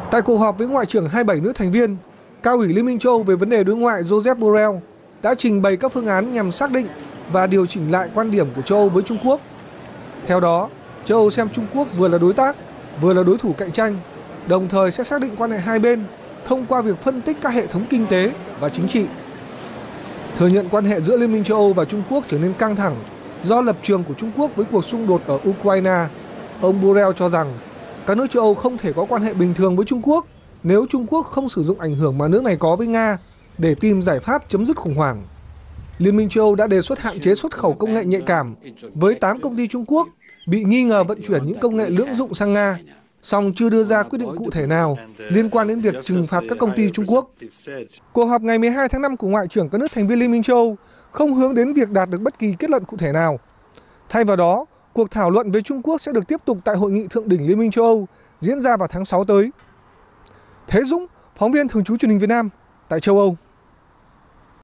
Tại cuộc họp với Ngoại trưởng 27 nước thành viên, Cao ủy Liên minh châu Âu về vấn đề đối ngoại Josep Borrell đã trình bày các phương án nhằm xác định và điều chỉnh lại quan điểm của châu Âu với Trung Quốc. Theo đó, châu Âu xem Trung Quốc vừa là đối tác, vừa là đối thủ cạnh tranh, đồng thời sẽ xác định quan hệ hai bên thông qua việc phân tích các hệ thống kinh tế và chính trị. Thừa nhận quan hệ giữa Liên minh châu Âu và Trung Quốc trở nên căng thẳng do lập trường của Trung Quốc với cuộc xung đột ở Ukraine, ông Borrell cho rằng các nước châu Âu không thể có quan hệ bình thường với Trung Quốc nếu Trung Quốc không sử dụng ảnh hưởng mà nước này có với Nga để tìm giải pháp chấm dứt khủng hoảng. Liên minh châu Âu đã đề xuất hạn chế xuất khẩu công nghệ nhạy cảm với 8 công ty Trung Quốc bị nghi ngờ vận chuyển những công nghệ lưỡng dụng sang Nga, song chưa đưa ra quyết định cụ thể nào liên quan đến việc trừng phạt các công ty Trung Quốc. Cuộc họp ngày 12 tháng 5 của Ngoại trưởng các nước thành viên Liên minh châu Âu không hướng đến việc đạt được bất kỳ kết luận cụ thể nào. Thay vào đó, cuộc thảo luận về Trung Quốc sẽ được tiếp tục tại Hội nghị Thượng đỉnh Liên minh châu Âu diễn ra vào tháng 6 tới. Thế Dũng, phóng viên thường trú Truyền hình Việt Nam tại châu Âu.